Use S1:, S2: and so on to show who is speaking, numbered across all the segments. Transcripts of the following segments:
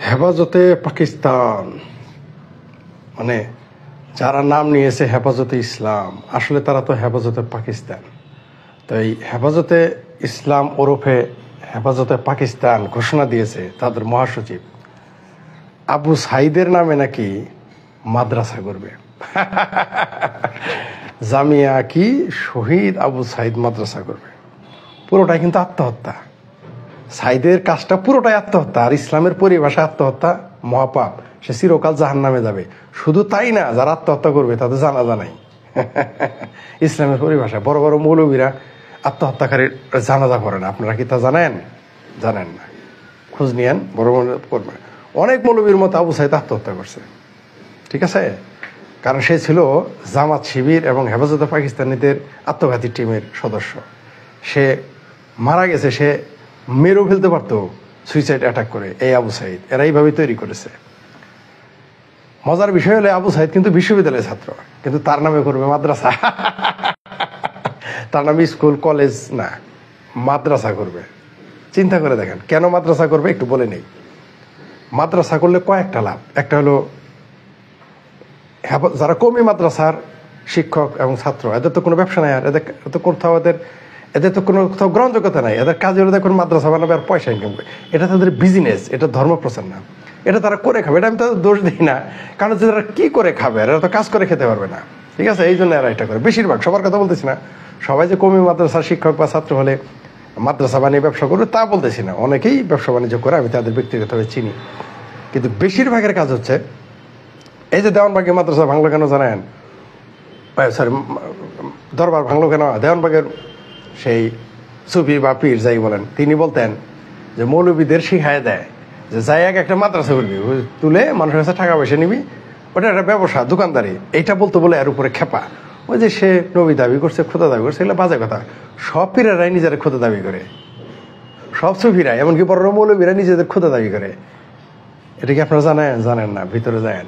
S1: হেফাজতে পাকিস্তান মানে যারা নাম নিয়েছে হেফাজতে ইসলাম, আসলে তারা তো হেফাজতে পাকিস্তান। তো এই হেফাজতে ইসলাম ওরফে হেফাজতে পাকিস্তান ঘোষণা দিয়েছে তাদের মহাসচিব আবু সাইদের নামে নাকি মাদ্রাসা করবে। জামিয়া কি শহীদ আবু সাইদ মাদ্রাসা করবে। পুরোটাই কিন্তু আত্মহত্যা। সাইদের কাজটা পুরোটাই আত্মহত্যা, আর ইসলামের পরিভাষা আত্মহত্যা মহাপাপ, সে চিরকাল জাহান্নামে যাবে। শুধু তাই না, যারা আত্মহত্যা করবে তাদের জানাজা নাই। ইসলামের পরিভাষা বড় বড় মৌলবীরা আত্মহত্যাকারীর জানাজা করে না। আপনারা কি তা জানেন? জানেন না, খোঁজ নিয়েন। বড় বড় করবে অনেক মৌলবীর মতো আবু সাইদ আত্মহত্যা করছে, ঠিক আছে? কারণ সে ছিল জামাত শিবির এবং হেফাজতে পাকিস্তানিদের আত্মঘাতী টিমের সদস্য। সে মারা গেছে, সে মেরেও ফেলতে পারতো সুইসাইড অ্যাটাক করে। এই আবু সাইদ এরা এইভাবেই তৈরি করেছে। মজার বিষয় হলে আবু সাইদ কিন্তু বিশ্ববিদ্যালয়ের ছাত্র, কিন্তু তার নামে করবে মাদ্রাসা। তার নামে স্কুল কলেজ না, মাদ্রাসা করবে। চিন্তা করে দেখেন কেন মাদ্রাসা করবে, একটু বলে নেই। মাদ্রাসা করলে কয়েকটা লাভ। একটা হলো যারা কমি মাদ্রাসার শিক্ষক এবং ছাত্র, এদের তো কোনো ব্যবসা নাই, আর এদের তো কোথাও এদের তো কোনো কোথাও গ্রহণযোগ্যতা নাই। এদের কাজে হলে দেখুন মাদ্রাসা বানাবে আর পয়সা ইনকাম করবে। এটা তাদের বিজনেস, এটা ধর্মপ্রচার না, এটা তারা করে খাবে। এটা আমি তাদের দোষ দিই না, কারণ তারা কি করে খাবে, এরা তো কাজ করে খেতে পারবে না, ঠিক আছে? এই জন্য এরা এটা করে। বেশিরভাগ, সবার কথা বলতেছি না, সবাই যে কমি মাদ্রাসার শিক্ষক বা ছাত্র হলে মাদ্রাসা বানিয়ে ব্যবসা করবে তা বলতেছি না। অনেকেই ব্যবসা বাণিজ্য করে, আমি তাদের ব্যক্তিগতভাবে চিনি। কিন্তু বেশিরভাগের কাজ হচ্ছে এই যে দেওয়ানবাগের মাদ্রাসা ভাঙলো কেন জানেন? সরি, দরবার ভাঙলো কেন? দেওয়ানবাগের সেই সুফি বা পীর যাই বলেন, তিনি বলতেন যে মৌলবীদের শিখায় দেয় যে যাই একটা মাদ্রাসা করবি, তুলে মানুষের কাছে টাকা পয়সা নিবি, ওটা একটা ব্যবসা, দোকানদারি। এইটা বলতে বলে এর উপরে খেপা। ওই যে সে নবী দাবি করছে, খোদা দাবি করছে, এগুলো বাজে কথা। সব পীরেরাই নিজেরা খোদা দাবি করে, সব সুফিরাই, এমনকি বড় মৌলবীরা নিজেদের খোদা দাবি করে। এটা কি আপনারা জানেন? জানেন না, ভিতরে যান।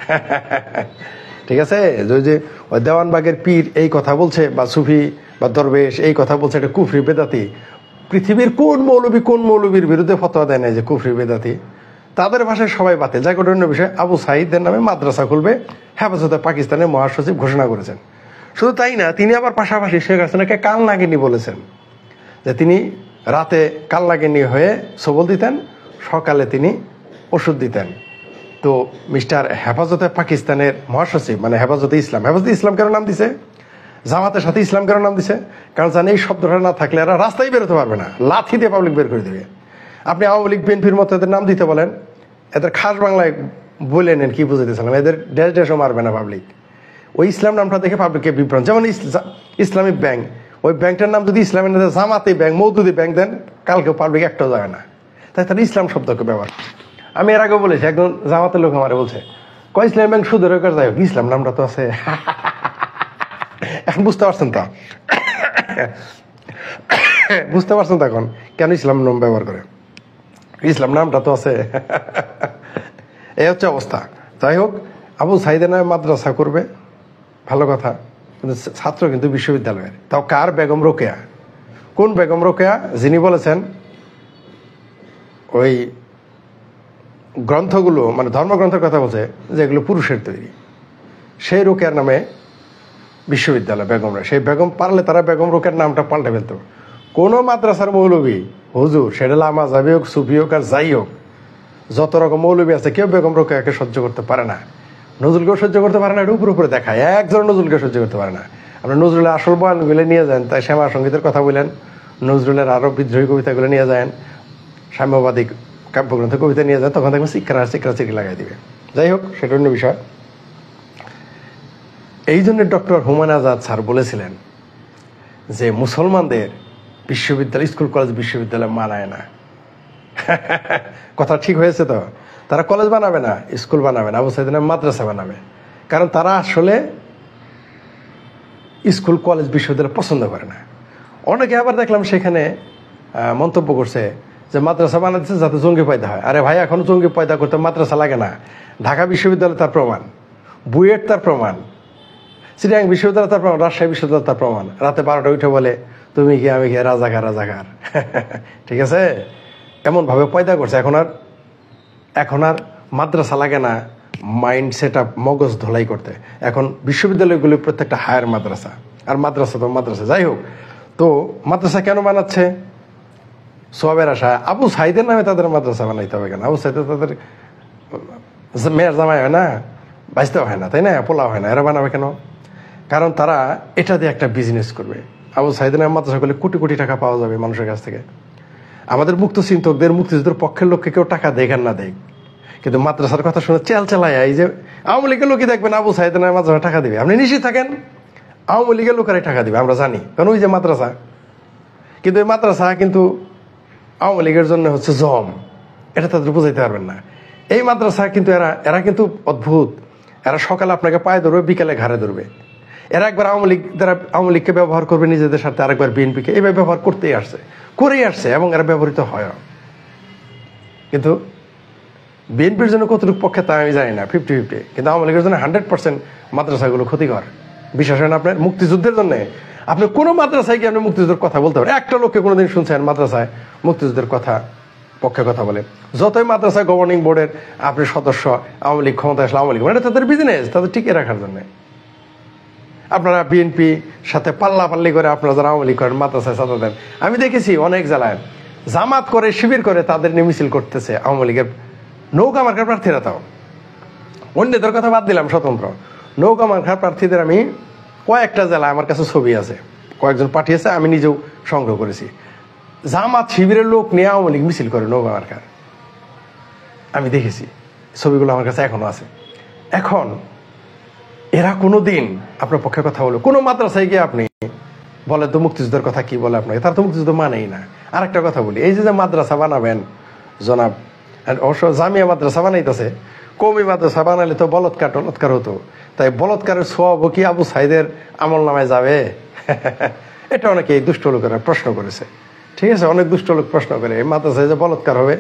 S1: ঠিক আছে? যে ওই দেওয়ানবাগের পীর এই কথা বলছে, বা সুফি বা দরবেশ এই কথা বলছে, এটা কুফরি বেদাতি। পৃথিবীর কোন মৌলবীর বিরুদ্ধে ফতোয়া দেয় না যে কুফরি বেদাতি? তাদের ভাষায় সবাই বাতিল। যাই অন্য বিষয়, আবু সাইদের নামে মাদ্রাসা খুলবে হেফাজতে পাকিস্তানের মহাসচিব ঘোষণা করেছেন। শুধু তাই না, তিনি আবার পাশাপাশি শেখ হাসিনাকে কালনাগিনী বলেছেন, যে তিনি রাতে কালনাগিনী হয়ে সবল দিতেন, সকালে তিনি ওষুধ দিতেন। তো মিস্টার হেফাজতে পাকিস্তানের মহাসচিব মানে হেফাজতে ইসলাম কেন নাম দিছে? জামাতের সাথে ইসলাম কেন নাম দিছে? কারণ জানে এই শব্দটা না থাকলে এরা রাস্তায় বেরোতে পারবে না, লাথি দিয়ে পাবলিক বের করে দেবে। আপনি আওয়ামী লীগ বিএনপির মতো এদের নাম দিতে বলেন, এদের খাস বাংলায় বলে নেন কি বুঝাইতেছিলাম, এদের ড্যাশও মারবে না পাবলিক। ওই ইসলাম নামটা দেখে পাবলিককে বিভ্রান্ত। যেমন ইসলামিক ব্যাংক, ওই ব্যাংকটার নাম যদি ইসলামের নামে জামাতি ব্যাংক, মৌদুদি ব্যাংক দেন, কালকেও পাবলিক একটাও যাবে না। তাই তারা ইসলাম শব্দকে ব্যবহার। আমি এর আগেও বলেছি, একজন জামাতের লোক আমার বলছে, কয় ইসলাম ব্যাংক সুদের কাজ যাই হোক, ইসলাম নামটা তো আছে। এখন বুঝতে পারছেন তো? বুঝতে পারছেন তো এখন কেন ইসলাম নাম ব্যবহার করে? ইসলাম নামটা তো আছে। এই হচ্ছে অবস্থা। যাই হোক, আবু সাইদের নামে মাদ্রাসা করবে, ভালো কথা, কিন্তু ছাত্র কিন্তু বিশ্ববিদ্যালয়ের। তাও কার? বেগম রোকেয়া। কোন বেগম রোকেয়া? যিনি বলেছেন ওই গ্রন্থগুলো মানে ধর্মগ্রন্থের কথা বলছে যেগুলো পুরুষের তৈরি, সেই রোকেয়ার নামে বিশ্ববিদ্যালয় বেগমরা। সেই বেগম পারলে তারা বেগম রোকেয়ার নামটা পাল্টে ফেলতো। কোনো মাদ্রাসার মৌলবী হুজুর, সেটা লামা যাবি হোক, সুফি হোক, আর যাই হোক, যত রকম মৌলবী আছে, কেউ বেগম রোকেয়াকে সহ্য করতে পারে না। নজরুলকেও সহ্য করতে পারে না, এটা উপরে দেখায়। একজন নজরুলকে সহ্য করতে পারে না। আপনি নজরুলের আসল বয়ানগুলো নিয়ে যান, তাই শ্যামা সঙ্গীতের কথা বললেন, নজরুলের আরও বিদ্রোহী কবিতাগুলো নিয়ে যান, সাম্যবাদী কাব্যগ্রন্থ কবিতা নিয়ে যায়, তখন দেখবেন চিকরা লাগাই দিবে। যাই হোক, সেটা অন্য বিষয়। এই জন্য ডক্টর হুমায়ুন আজাদ স্যার বলেছিলেন যে মুসলমানদের বিশ্ববিদ্যালয়, স্কুল কলেজ বিশ্ববিদ্যালয় মানায় না। কথা ঠিক হয়েছে তো? তারা কলেজ বানাবে না, স্কুল বানাবে না, আবু সাইদের নামে মাদ্রাসা বানাবে। কারণ তারা আসলে স্কুল কলেজ বিশ্ববিদ্যালয় পছন্দ করে না। অনেকে আবার দেখলাম সেখানে মন্তব্য করছে যে মাদ্রাসা বানাচ্ছে যাতে জঙ্গি পয়দা হয়। আরে ভাই, এখন জঙ্গি পয়দা করতে মাদ্রাসা লাগে না। ঢাকা বিশ্ববিদ্যালয় তার প্রমাণ, বুয়েট তার প্রমাণ, চিটাগাং বিশ্ববিদ্যালয় তার প্রমাণ, রাজশাহী বিশ্ববিদ্যালয় তার প্রমাণ। রাতে 12টা উঠে বলে তুমি কি আমি কি, রাজাকার। ঠিক আছে? এমনভাবে পয়দা করছে। এখন আর এখন আর মাদ্রাসা লাগে না মাইন্ড সেট আপ, মগজ ধোলাই করতে। এখন বিশ্ববিদ্যালয়গুলি প্রত্যেকটা হায়ার মাদ্রাসা, আর মাদ্রাসা তো মাদ্রাসা। যাই হোক, তো মাদ্রাসা কেন বানাচ্ছে? সবের আশা। আবু সাইদের নামে তাদের মাদ্রাসা বানাইতে হবে কেন? আবু সাইদের তাদের মেয়ের জামাই হয় না, বাঁচতেও হয় না, তাই না? পোলাও হয় না, এরা বানাবে কেন? কারণ তারা এটা দিয়ে একটা বিজনেস করবে। আবু সাইদের নামে মাদ্রাসা করলে কোটি কোটি টাকা পাওয়া যাবে মানুষের কাছ থেকে। আমাদের মুক্ত চিন্তকদের, মুক্তিযুদ্ধের পক্ষের লোককে কেউ টাকা দেখ আর না দেখ, কিন্তু মাদ্রাসার কথা শুনে চেলায় এই যে আওয়ামী লীগের লোকই দেখবেন আবু সাইদের নামে মাদ্রাসা টাকা দিবে, আপনি নিশ্চিত থাকেন আওয়ামী লীগের লোকেরাই টাকা দিবে, আমরা জানি, কারণ ওই যে মাদ্রাসা। কিন্তু এই মাদ্রাসা কিন্তু আওয়ামী লীগের জন্য হচ্ছে জম, এটা তাদের বুঝাইতে পারবেন না। এই মাদ্রাসা কিন্তু এরা কিন্তু অদ্ভুত। এরা সকালে আপনাকে পায়ে ধরবে, বিকালে ঘাড়ে ধরবে। এরা একবার আওয়ামী লীগকে ব্যবহার করবে নিজেদের সাথে, আরেকবার বিএনপিকে এইভাবে ব্যবহার করেই আসছে এবং এরা ব্যবহৃত হয়। কিন্তু বিএনপির জন্য কতটুকু পক্ষে তা আমি জানি না, 50-50, কিন্তু আওয়ামী লীগের জন্য 100% মাদ্রাসাগুলো ক্ষতিকর। বিশেষ হয় না আপনার মুক্তিযুদ্ধের জন্য, আপনি কোনো মাদ্রাসায় গিয়ে আপনি মুক্তিযুদ্ধের কথা বলতে পারেন? একটা লোককে কোনোদিন শুনছেন মাদ্রাসায় মুক্তিযুদ্ধের কথা পক্ষে কথা বলে? যতই মাদ্রাসায় গভর্নিং বোর্ডের আপনি সদস্য, আওয়ামী লীগ ক্ষমতা আসলে আওয়ামী লীগ, এটা তাদের বিজনেস, তাদের টিকিয়ে রাখার জন্য। আপনারা বিএনপি সাথে পাল্লাপাল্লি করে আপনারা যারা আওয়ামী লীগ করেন মাদ্রাসায় ছাত্র দেন, আমি দেখেছি অনেক জেলায় জামাত করে, শিবির করে, তাদের নিয়ে মিছিল করতেছে আওয়ামী লীগের নৌকা মার্কার প্রার্থীরা। তাও অন্যদের কথা বাদ দিলাম, স্বতন্ত্র নৌকা মার্কার প্রার্থীদের আমি কয়েকটা জেলায় আমার কাছে ছবি আছে, কয়েকজন পাঠিয়েছে, আমি নিজেও সংগ্রহ করেছি। জামাত শিবিরের লোক নিয়ে আওয়ামী লীগ মিছিল করে নৌকা মার্কার, আমি দেখেছি ছবিগুলো, আমার কাছে এখনো আছে। এখন এরা কোনোদিন আপনার পক্ষে কথা বলবে? কোনো মাদ্রাসায় গিয়ে আপনি বলে তো মুক্তিযুদ্ধের কথা কি বলে আপনাকে? তারা তো মুক্তিযুদ্ধ মানেই না। আর একটা কথা বলি, এই যে মাদ্রাসা বানাবেন জনাব, অবশ্য জামিয়া মাদ্রাসা বানাইতেছে, কওমি মাদ্রাসা বানালে তো বলৎকার হতো, তাই বলৎকারের সওয়াব কি আবু সাইদের আমল নামায় যাবে? এটা অনেকে এই দুষ্ট লোকেরা প্রশ্ন করেছে, ঠিক আছে? অনেক দুষ্ট লোক প্রশ্ন করে এই মাদ্রাসায় যে বলৎকার হবে,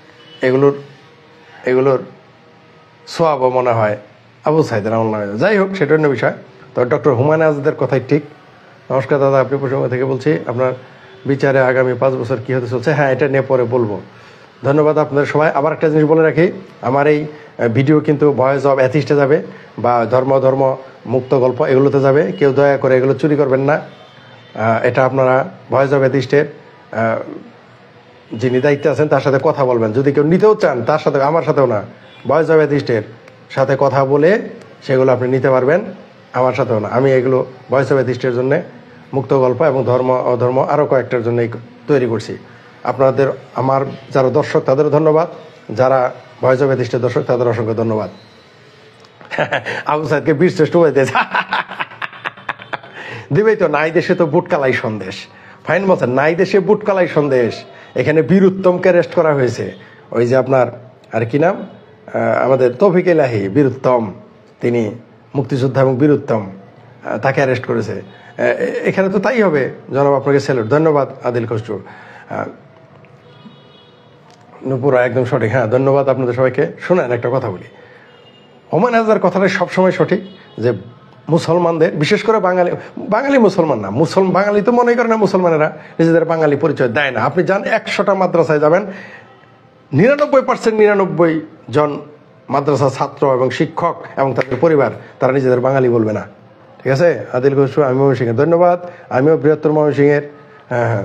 S1: এগুলোর সওয়াবও মনে হয় আবু সাইদের আমল নামায়। যাই হোক, সেটা অন্য বিষয়। তো ডক্টর হুমায়ুন আজাদের কথাই ঠিক। নমস্কার দাদা, আপনি প্রসঙ্গ থেকে বলছি, আপনার বিচারে আগামী 5 বছর কি হতে চলছে? হ্যাঁ, এটা নিয়ে পরে বলবো। ধন্যবাদ আপনাদের সবাই। আবার একটা জিনিস বলে রাখি, আমার এই ভিডিও কিন্তু ভয়েস অব অ্যাথিস্টে যাবে বা ধর্ম মুক্ত গল্প এগুলোতে যাবে। কেউ দয়া করে এগুলো চুরি করবেন না। এটা আপনারা ভয়েস অব অ্যাথিস্টের যিনি দায়িত্বে আছেন তার সাথে কথা বলবেন। যদি কেউ নিতেও চান, তার সাথে, আমার সাথেও না, ভয়েস অব অ্যাথিস্টের সাথে কথা বলে সেগুলো আপনি নিতে পারবেন, আমার সাথেও না। আমি এগুলো ভয়েস অব অ্যাথিস্টের জন্য মুক্ত গল্প এবং ধর্ম অধর্ম আরও কয়েকটার জন্যই তৈরি করছি। আপনাদের, আমার যারা দর্শক তাদেরও ধন্যবাদ, যারা ভয়েস অব অ্যাথিস্টের দর্শক তাদের অসংখ্য ধন্যবাদ। আবু সাইদকে বীরশ্রেষ্ঠ হয়ে দিয়েছে দিবেই তো। নাই দেশে তো বুটকালাই সন্দেশ, ফাইন বলছেন, নাই দেশে বুটকালাই সন্দেশ। এখানে বীর উত্তমকে অ্যারেস্ট করা হয়েছে। ওই যে আপনার আর কি নাম, আমাদের তৌফিক ইলাহি, বীর উত্তম, তিনি মুক্তিযোদ্ধা এবং বীর উত্তম, তাকে অ্যারেস্ট করেছে। এখানে তো তাই হবে। জনাব, আপনাকে স্যালুট, ধন্যবাদ। আদিল খসরু, নুপুরা, একদম সঠিক। হ্যাঁ, ধন্যবাদ আপনাদের সবাইকে। শোনেন, একটা কথা বলি, হুমায়ুন আজাদের কথাটা সবসময় সঠিক, যে মুসলমানদের, বিশেষ করে বাঙালি মুসলমান না, বাঙালি তো মনে করে না, মুসলমানেরা নিজেদের বাঙালি পরিচয় দেয় না। আপনি যান 100টা মাদ্রাসায় যাবেন, 99% জন মাদ্রাসা ছাত্র এবং শিক্ষক এবং তাদের পরিবার, তারা নিজেদের বাঙালি বলবে না। ঠিক আছে? আদিল খসরু, আমি ময়মনসিংহের, ধন্যবাদ। আমিও বৃহত্তর ময়মনসিংহের। হ্যাঁ,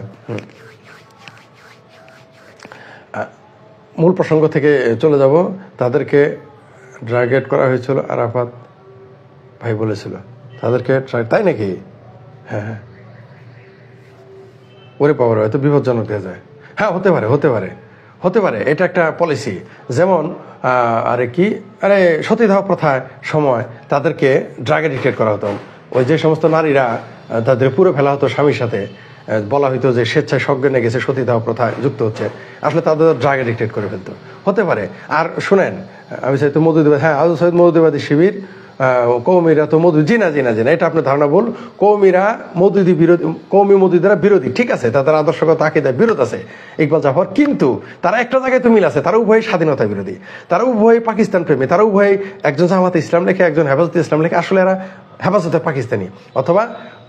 S1: মূল প্রসঙ্গ থেকে চলে যাব। তাদেরকে টার্গেট করা হয়েছিল, আরাফাত ভাই বলেছিল তাদেরকে, তাই নাকি? হ্যাঁ, ওরে পাওয়ার হয়তো বিপজ্জনক হয়ে যায়। হ্যাঁ, হতে পারে, এটা একটা পলিসি। যেমন সতীদাহ প্রথার সময় তাদেরকে ড্রাগ এডিক্টেড করা হতো। ওই যে সমস্ত নারীরা তাদের পুরো ফেলা হতো স্বামীর সাথে, বলা হইতো যে স্বেচ্ছায় সজ্ঞানে গেছে, সতীদাহ প্রথায় যুক্ত হচ্ছে, আসলে তাদের ড্রাগ এডিক্টেড করে ফেলতো। হতে পারে। আর শুনেন, আমি চাই তো মধুদিবাদী, হ্যাঁ, আবু সাইদ মধুদিবাদী শিবির, কৌমিরা তো জিনা, এটা আপনার ধারণা ভুল। কৌমিরা কৌমি মধুদিরা বিরোধী, ঠিক আছে, তাদের আদর্শগত আকীদায় বিরোধ আছে, ইকবাল জাফর, কিন্তু তারা একটা জায়গায় তো মিল আছে, তারা উভয় স্বাধীনতা বিরোধী, তারা উভয় পাকিস্তান প্রেমী, তারা উভয়, একজন জামাতে ইসলাম লেখে, একজন হেফাজতে ইসলাম লেখে, আসলে এরা হেফাজতে পাকিস্তানি, অথবা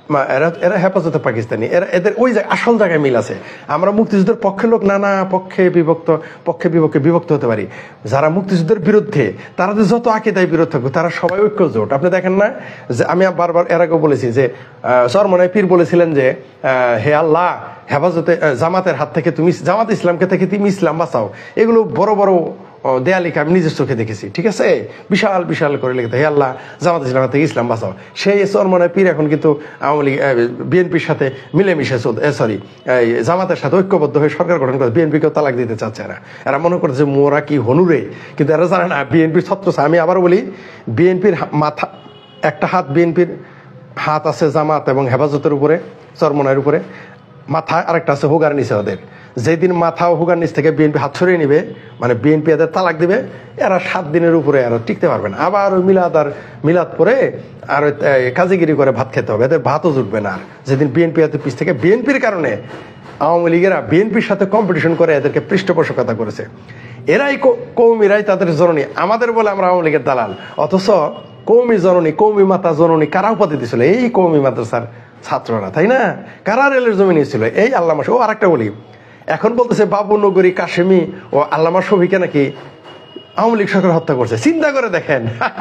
S1: এরা এরা হেফাজতে পাকিস্তানি, এরা এদের ওই আসল জায়গায় মিল আছে। আমরা মুক্তিযুদ্ধের পক্ষের লোক নানা পক্ষে বিপক্ষে বিভক্ত হতে পারি, যারা মুক্তিযুদ্ধের বিরুদ্ধে তারা যত আকিদায় বিরোধ থাকুক তারা সবাই ঐক্য জোট। আপনি দেখেন না যে আমি বারবার এর আগেও বলেছি যে চরমনাই পীর বলেছিলেন যে হে আল্লাহ, হেফাজতে জামাতের হাত থেকে তুমি, জামাত ইসলামকে থেকে তুমি ইসলাম বাঁচাও। এগুলো বড় বড় দেয়ালিকা আমি নিজের চোখে দেখেছি, ঠিক আছে, বিশাল বিশাল করে লিখতে, হে আল্লাহ জামাত ইসলাম থেকে ইসলাম বাঁচাও। সেই চরমনাই পীর এখন কিন্তু আওয়ামী লীগ বিএনপির সাথে মিলেমিশে জামাতের সাথে ঐক্যবদ্ধ হয়ে সরকার গঠন করে বিএনপিকেও তালাক দিতে চাচ্ছে। এরা মনে করছে যে মোরা কি হনুরে, কিন্তু এরা জানে না বিএনপির ছত্রছা। আমি আবার বলি, বিএনপির মাথা একটা হাত, বিএনপির হাত আছে জামাত এবং হেফাজতের উপরে, চরমনাইয়ের উপরে মাথা, আরেকটা আছে হোগার নিচে ওদের। যেদিন মাথা ও হোগার নিচ থেকে বিএনপি হাত ছড়িয়ে নিবে, মানে বিএনপি এদের তালাক দিবে, এরা 7 দিনের উপরে এরা টিকতে পারবে না। আবার ওই মিলাদ পরে আর কাজীগিরি করে ভাত খেতে হবে, এদের ভাতও জুটবে না। আর যেদিন বিএনপি এত পিছ থেকে, বিএনপির কারণে আওয়ামী লীগেরা বিএনপির সাথে কম্পিটিশন করে এদেরকে পৃষ্ঠপোষকতা করেছে। এরাই কৌমিরাই তাদের জননী, আমাদের বলে আমরা আওয়ামী লীগের দালাল, অথচ কৌমি জননী, কৌমি মাতা জননী কারা উপাধি দিয়েছিল? এই কৌমি মাদ্রাসার ছাত্ররা, তাই না? কারা রেলের জমি নিয়েছিল? এই আল্লামা। ও আরেকটা বলি, এখন বলতেছে বাবু নগরী, কাশেমি ও আল্লামা শফিকে নাকি আওয়ামী লীগ সরকার হত্যা করছে। চিন্তা করে দেখেন,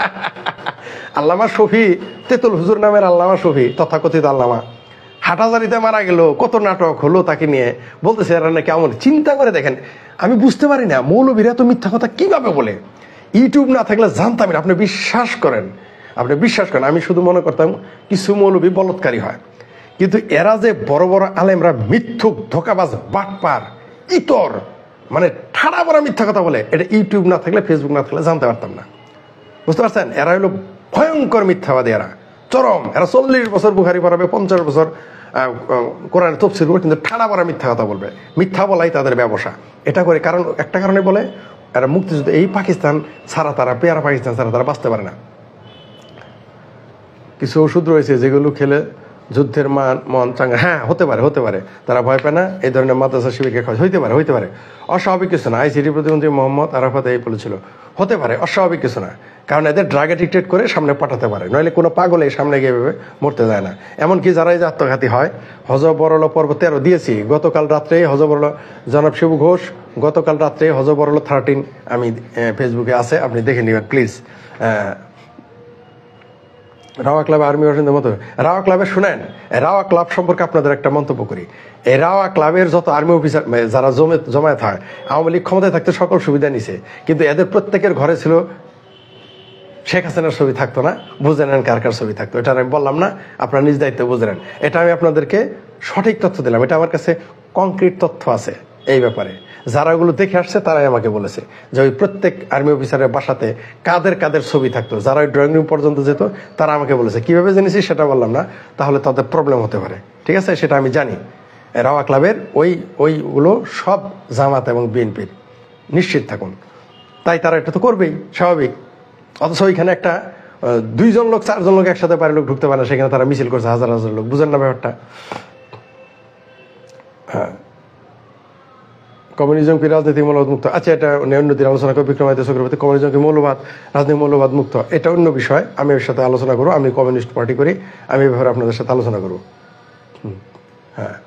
S1: আল্লামা শফি, তেতুল হুজুর নামের আল্লামা শফি, তথাকথিত আল্লামা, হাটাজারিতে মারা গেল, কত নাটক হলো তাকে নিয়ে, বলতেছে এরা নাকি আওয়ামী। চিন্তা করে দেখেন, আমি বুঝতে পারি না মৌলবীরা তো মিথ্যা কথা কিভাবে বলে। ইউটিউব না থাকলে জানতাম না। আপনি বিশ্বাস করেন, আমি শুধু মনে করতাম কিছু মৌলবী বলৎকারী হয়, কিন্তু এরা যে বড় বড় আলেমরা মিথ্যুক, ধোকাবাজ, বাটপার, ইতর, মানে ঠাড়া বড় মিথ্যা কথা বলে, এটা ইউটিউব না থাকলে, ফেসবুক না থাকলে জানতে পারতাম না। বুঝতে পারছেন? এরা হলো ভয়ঙ্কর মিথ্যাবাদী, এরা চরম। এরা 40 বছর বুখারি পড়াবে, 50 বছর কোরআনের তাফসীর করবে, কিন্তু ঠাড়া বড় মিথ্যা কথা বলবে। মিথ্যা বলাই তাদের ব্যবসা। এটা করে কারণ একটা কারণে বলে, এরা মুক্তিযুদ্ধ, এই পাকিস্তান ছাড়া তারা, পেয়ারা পাকিস্তান ছাড়া তারা বাঁচতে পারে না। কিছু ওষুধ রয়েছে যেগুলো খেলে যুদ্ধের মন চাঙ্গা, হ্যাঁ হতে পারে, তারা ভয় পায় না। এই ধরনের মাদ্রাসা শিবিরকে খাওয়া হইতে পারে, অস্বাভাবিক কিছু না। আইসিটি প্রতিমন্ত্রী মোহাম্মদ আরাফাত এই বলেছিল, হতে পারে, অস্বাভাবিক কিছু না। কারণ এদের ড্রাগ অ্যাডিক্টেড করে সামনে পাঠাতে পারে, নইলে কোনো পাগলে সামনে গিয়ে ভেবে মরতে যায় না। এমনকি যারা এই যে আত্মঘাতী হয়, হজবরল পর্ব 13 দিয়েছি গতকাল রাত্রে, হজবরল জনাব শিবু ঘোষ, গতকাল রাত্রে হজবরল 13 আমি ফেসবুকে আছে, আপনি দেখে নেবেন প্লিজ। রাওয়া ক্লাব আর্মি অফিসের মতো, রাওয়া ক্লাবে শুনেন, রাওয়া ক্লাব সম্পর্কে আপনাদের একটা মন্তব্য করি। এই রাওয়া ক্লাবের যত আর্মি অফিসার যারা জমায়েত হয়, আওয়ামী লীগ ক্ষমতায় থাকতে সকল সুবিধা নিছে, কিন্তু এদের প্রত্যেকের ঘরে ছিল শেখ হাসিনার ছবি থাকতো না। বুঝে নেন কার কার ছবি থাকতো, এটা আমি বললাম না, আপনারা নিজ দায়িত্বে বুঝে নেন। এটা আমি আপনাদেরকে সঠিক তথ্য দিলাম, এটা আমার কাছে কংক্রিট তথ্য আছে এই ব্যাপারে। যারা ওগুলো দেখে আসছে তারাই আমাকে বলেছে যে ওই প্রত্যেক আর্মি অফিসারের বাসাতে কাদের ছবি থাকতো। যারা ওই ড্রয়িং রুম পর্যন্ত যেত তারা আমাকে বলেছে। কিভাবে জেনেছি সেটা বললাম না, তাহলে তাদের প্রবলেম হতে পারে, ঠিক আছে, সেটা আমি জানি। রাওয়া ক্লাবের ওইগুলো সব জামাত এবং বিএনপির, নিশ্চিত থাকুন। তাই তারা এটা তো করবেই, স্বাভাবিক। অথচ ওইখানে একটা 2 জন লোক 4 জন লোক একসাথে পারে লোক ঢুকতে পারে না, সেখানে তারা মিছিল করছে হাজার হাজার লোক। বুঝেন না ব্যাপারটা? হ্যাঁ, কমিউনিজম কি রাজনীতি মৌলবাদ মুক্ত? আচ্ছা, এটা অন্যদিন আলোচনা করবো। বিক্রমাদিত্য চক্রবর্তী, কমিউনিজম কি মৌলবাদ, রাজনীতি মৌলবাদ মুক্ত, এটা অন্য বিষয়, আমি এর সাথে আলোচনা করবো। আমি কমিউনিস্ট পার্টি করি, আমি এই ব্যাপারে আপনাদের সাথে আলোচনা করবো। হ্যাঁ,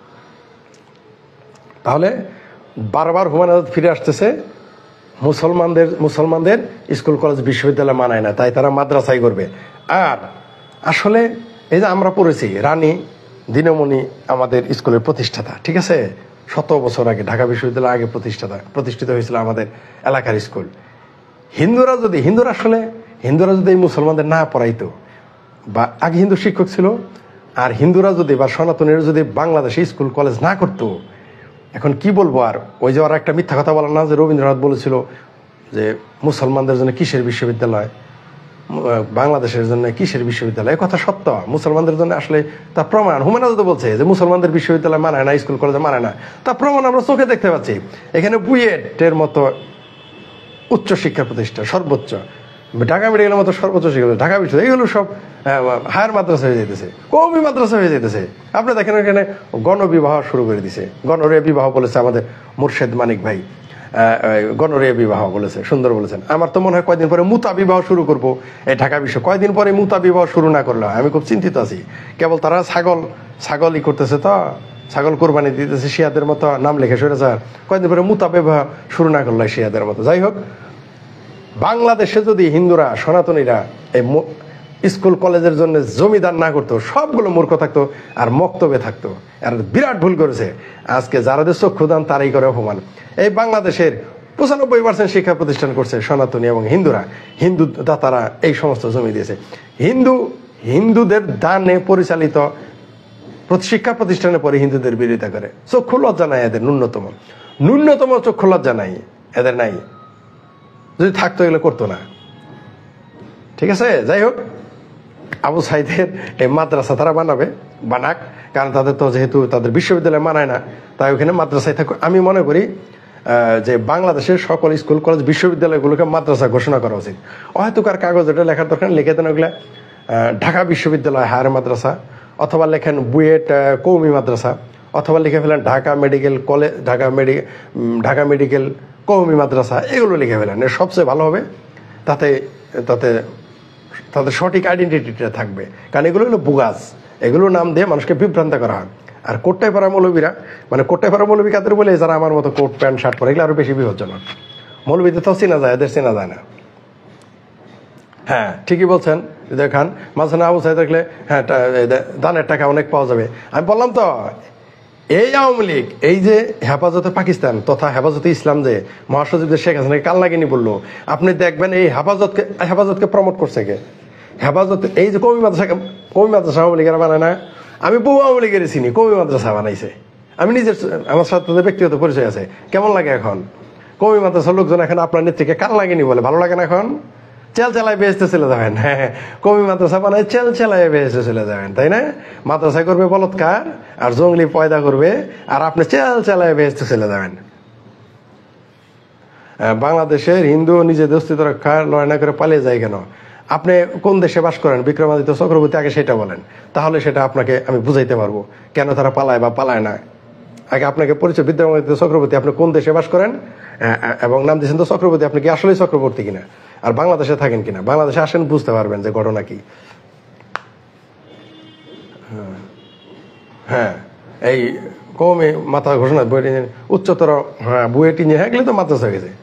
S1: তাহলে বারবার হুমায়ুন আজাদ ফিরে আসতেছে, মুসলমানদের স্কুল কলেজ বিশ্ববিদ্যালয় মানায় না, তাই তারা মাদ্রাসাই করবে। আর আসলে এই যে আমরা পড়েছি, রানী দিনমণি আমাদের স্কুলের প্রতিষ্ঠাতা, ঠিক আছে, 100 বছর আগে ঢাকা বিশ্ববিদ্যালয় আগে প্রতিষ্ঠিত হয়েছিল আমাদের এলাকার স্কুল। হিন্দুরা যদি এই মুসলমানদের না পড়াইতো, বা আগে হিন্দু শিক্ষক ছিল, আর হিন্দুরা যদি বা সনাতনীরা যদি বাংলাদেশে স্কুল কলেজ না করতো, এখন কি বলবো আর। ওই যে ওরা একটা মিথ্যা কথা বলে না, যে রবীন্দ্রনাথ বলেছিল যে মুসলমানদের জন্য কিসের বিশ্ববিদ্যালয়, বাংলাদেশের জন্য কিসের বিশ্ববিদ্যালয়, এই কথা সত্য। মুসলমানদের জন্য আসলে তার প্রমাণ হুমায়ুন আজাদ বলছে যে মুসলমানদের বিশ্ববিদ্যালয় মানায় না, স্কুল কলেজে মানায় না, তার প্রমাণ আমরা চোখে দেখতে পাচ্ছি। এখানে বুয়েটের মতো উচ্চ শিক্ষা প্রতিষ্ঠান, সর্বোচ্চ, ঢাকা মেডিকেলের মতো সর্বোচ্চ শিক্ষা, ঢাকা বিশ্ববিদ্যালয়, এগুলো সব হায়ার মাদ্রাসা হয়ে যেতেছে, কওমি মাদ্রাসা হয়ে যেতেছে। আপনি দেখেন এখানে গণবিবাহ শুরু করে দিছে, গণরে বিবাহ বলেছে আমাদের মুর্শেদ মানিক ভাই। গণরিয়া বিবাহ বলেছে, সুন্দর বলেছেন। আমার তো মনে হয় কয়দিন পরে মুতা বিবাহ শুরু করব এই ঢাকা বিশ্ব, কয়দিন পরে মুতা বিবাহ শুরু না করলে আমি খুব চিন্তিত আছি। কেবল তারা ছাগলই করতেছে, তো ছাগল কোরবানি দিতেছে শিয়াদের মতো নাম লিখে সরে স্যার, কয়দিন পরে মুতা বিবাহ শুরু না করলে শিয়াদের মতো। যাই হোক, বাংলাদেশে যদি হিন্দুরা সনাতনীরা এই স্কুল কলেজের জন্য জমিদান না করতো, সবগুলো মূর্খ থাকতো আর মক্তবে থাকতো। আর বিরাট ভুল করেছে আজকে যারাদের চক্ষুদান তারাই করে অপমান। এই বাংলাদেশের 95% শিক্ষা প্রতিষ্ঠান করছে সনাতনী এবং হিন্দুরা, হিন্দু দাতারা এই সমস্ত জমি দিয়েছে। হিন্দুদের দানে পরিচালিত শিক্ষা প্রতিষ্ঠানের পরে হিন্দুদের বিরোধিতা করে। চক্ষু লজ্জা নাই এদের, ন্যূনতম চক্ষু লজ্জা নাই এদের, নাই। যদি থাকতো এগুলো করতো না, ঠিক আছে। যাই হোক, আবু সাইদের এই মাদ্রাসা তারা বানাক, কারণ তাদের তো যেহেতু তাদের বিশ্ববিদ্যালয় মানায় না, তাই ওখানে মাদ্রাসায় থাকুক। আমি মনে করি যে বাংলাদেশের সকল স্কুল কলেজ বিশ্ববিদ্যালয়গুলোকে মাদ্রাসা ঘোষণা করা উচিত। হয়তো কার কাগজ এটা লেখার দরকার, লিখে দেন ওগুলা ঢাকা বিশ্ববিদ্যালয় হায়ার মাদ্রাসা, অথবা লেখেন বুয়েট কৌমি মাদ্রাসা, অথবা লিখে ফেলেন Dhaka medical college, Dhaka medical কৌমি মাদ্রাসা, এগুলো লিখে ফেলেন। সবচেয়ে ভালো হবে, তাতে তাদের সঠিক আইডেন্টিটিটা থাকবে। কারণ এগুলো হলো বুগাস, এগুলো নাম দিয়ে মানুষকে বিভ্রান্ত করা হয়। আর কোট্টায় পাড়া মৌলবীরা, মানে কোট্টায় পাড়া মৌলবী কাদের বলে, যারা আমার মতো কোট প্যান্ট শার্ট পরে, এগুলো আরো বেশি বিপজ্জনক। মৌলবীদের তো চেনা যায়, এদের চেনা যায় না। হ্যাঁ, ঠিকই বলছেন খান, মাঝখানে আবু সাইদ দেখলে হ্যাঁ দানের টাকা অনেক পাওয়া যাবে। আমি বললাম তো, এই আওয়ামী লীগ, এই যে হেফাজতে পাকিস্তান তথা হেফাজতে ইসলাম যে মহাসচিব শেখ হাসিনাকে কাল লাগিনি বললো, আপনি দেখবেন এই হেফাজতকে প্রমোট করছে কে? হেফাজত, এই যে কওমি মাদ্রাসা আওয়ামী লীগেরা বানায় না, আমি বহু আওয়ামী লীগের চিনি, কওমি মাদ্রাসা বানাইছে। আমি নিজের, আমার সাথে ব্যক্তিগত পরিচয় আছে। কেমন লাগে এখন কওমি মাদ্রাসার লোকজন এখন আপনার নেত্রীকে কাল লাগেনি বলে? ভালো লাগে না? এখন চেল চালায় বেহেস্তে চলে যাবেন। হ্যাঁ, কওমি মাদ্রাসা বানায় চেল চালায় বেহেস্তে চলে যাবেন, তাই না? মাদ্রাসা করবে বলৎকার আর জঙ্গলি পয়দা করবে, আর আপনি চেল চালায় বেহেস্তে চলে যাবেন। বাংলাদেশের হিন্দু নিজেদের অস্তিত্ব রক্ষার লড়াই না করে পালিয়ে যায় কেন? আপনি কোন দেশে বাস করেন? বিক্রমাদিত্য চক্রবর্তী আগে সেটা বলেন, তাহলে সেটা আপনাকে আমি বুঝাইতে পারবো কেন তারা পালায় বা পালায় না। আগে আপনাকে পরিচয়, বিক্রমাদিত্য চক্রবর্তী, আপনি কোন দেশে বাস করেন এবং নাম দিয়েছেন তো চক্রবর্তী, আপনি কি আসলেই চক্রবর্তী কিনা, আর বাংলাদেশে থাকেন কিনা। বাংলাদেশে আসেন, বুঝতে পারবেন যে ঘটনা কি। হ্যাঁ, এই কমে মাথা ঘোষণা বইটি উচ্চতর, হ্যাঁ বুয়েট ইঞ্জিনিয়ার, হ্যাঁ এগুলো তো মাদ্রাসা হয়ে গেছে।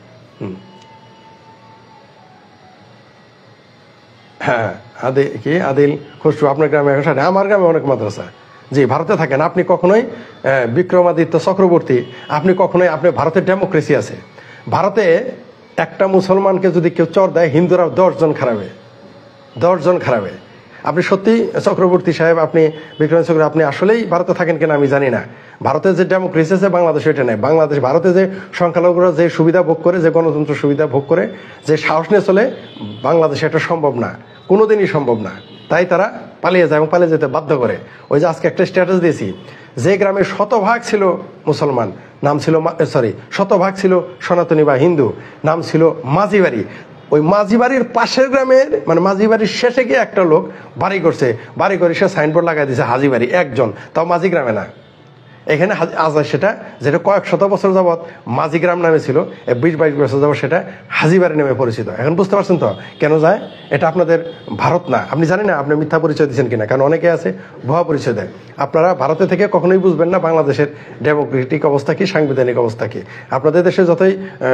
S1: হ্যাঁ, আদিল খসরু, আপনার গ্রামে আমার গ্রামে অনেক মাদ্রাসা। জি, ভারতে থাকেন আপনি, কখনোই বিক্রমাদিত্য চক্রবর্তী, আপনি কখনোই, আপনি ভারতের ডেমোক্রেসি আছে। ভারতে একটা মুসলমানকে যদি কেউ চর দেয়, হিন্দুরা 10 জন খারাবে। আপনি সত্যি চক্রবর্তী সাহেব, আপনি বিক্রমাদিত্য চক্রবর্তী, আপনি আসলেই ভারতে থাকেন কিনা আমি জানি না। ভারতের যে ডেমোক্রেসি আছে বাংলাদেশে এটা নেই। ভারতে যে সংখ্যালঘুরা যে সুবিধা ভোগ করে, যে গণতন্ত্র সুবিধা ভোগ করে, যে সাহস নিয়ে চলে, বাংলাদেশে এটা সম্ভব না, কোনোদিনই সম্ভব না। তাই তারা পালিয়ে যায় এবং পালিয়ে যেতে বাধ্য করে। ওই যে আজকে একটা স্ট্যাটাস দিয়েছি, যে গ্রামে শতভাগ ছিল মুসলমান, নাম ছিল শতভাগ ছিল সনাতনী বা হিন্দু, নাম ছিল মাঝিবাড়ি। ওই মাঝিবাড়ির পাশের গ্রামের, মানে মাঝিবাড়ির শেষে গিয়ে একটা লোক বাড়ি করছে, বাড়ি করে সে সাইনবোর্ড লাগাই দিয়েছে হাজিবাড়ি, একজন, তাও মাঝি গ্রামে না। এখানে আজ সেটা, যেটা কয়েক শত বছর যাবৎ মাঝি গ্রাম নামে ছিল, 20-22 বছর যাবৎ সেটা হাজিবাড়ি নামে পরিচিত। এখন বুঝতে পারছেন তো কেন যায়? এটা আপনাদের ভারত না। আপনি জানেন না, আপনি মিথ্যা পরিচয় দিচ্ছেন কিনা, কারণ অনেকে আছে ভুয়া পরিচয় দেয়। আপনারা ভারতে থেকে কখনোই বুঝবেন না বাংলাদেশের ডেমোক্রেটিক অবস্থা কি, সাংবিধানিক অবস্থা কি। আপনাদের দেশে যতই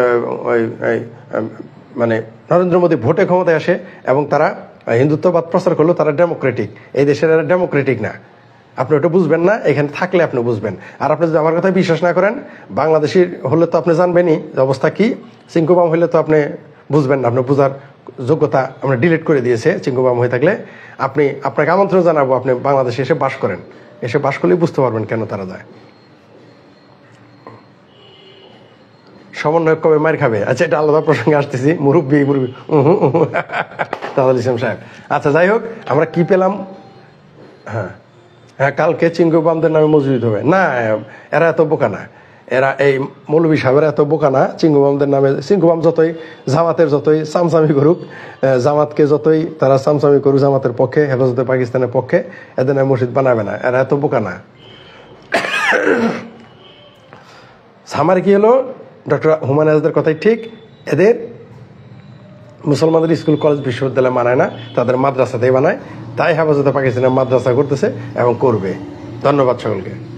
S1: মানে নরেন্দ্র মোদী ভোটে ক্ষমতায় আসে এবং তারা হিন্দুত্ববাদ প্রচার করলো, তারা ডেমোক্রেটিক। এই দেশের ডেমোক্রেটিক না, আপনি ওটা বুঝবেন না, এখানে থাকলে আপনি বুঝবেন। আর আপনি যদি আমার কথা বিশ্বাস না করেন, বাংলাদেশি হলে তো আপনি জানবেনই যে অবস্থা কি, চিঙ্কুবাম হলে তো আপনি বুঝবেন না, আপনি বোঝার যোগ্যতা আমরা ডিলিট করে দিয়েছে। চিঙ্কুবাম হয়ে থাকলে আপনাকে আমন্ত্রণ জানাবো, আপনি বাংলাদেশে এসে বাস করেন, এসে বাস করলেই বুঝতে পারবেন কেন তারা যায়। সমন্বয় কবে মার খাবে? আচ্ছা, এটা আলাদা প্রসঙ্গে আসতেছি। মুরব্বী তাহলে ইসলাম সাহেব। আচ্ছা, যাই হোক, আমরা কি পেলাম? হ্যাঁ, কালকে চিঙ্গুবামদের নামে মসজিদ হবে না, এরা এত বোকা না, এরা এই মৌলবী সাহেবেরা এত বোকা না। চিঙ্গুবামদের নামে, চিঙ্গুবাম যতই জামাতের যতই চামচামি করুক, জামাতকে যতই তারা চামচামি করুক জামাতের পক্ষে, হেফাজতে পাকিস্তানের পক্ষে, এদের নামে মসজিদ বানাবে না, এরা এত বোকা না। সামার কি হলো, ডক্টর হুমায়ুন আজাদের কথাই ঠিক, এদের মুসলমানদের স্কুল কলেজ বিশ্ববিদ্যালয় মানায় না, তাদের মাদ্রাসাতেই বানায়। তাই হেফাজতে পাকিস্তানের মাদ্রাসা করতেছে এবং করবে। ধন্যবাদ সকলকে।